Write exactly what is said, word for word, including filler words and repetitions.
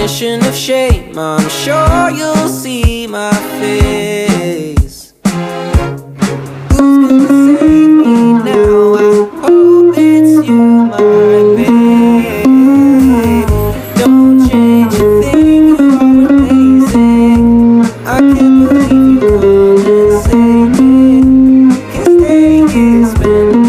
definition of shame. I'm sure you'll see my face. Who's gonna save me now? I hope it's you, my babe. Don't change a thing, you're amazing. I can't believe you come and save me. 'Cause staying here has been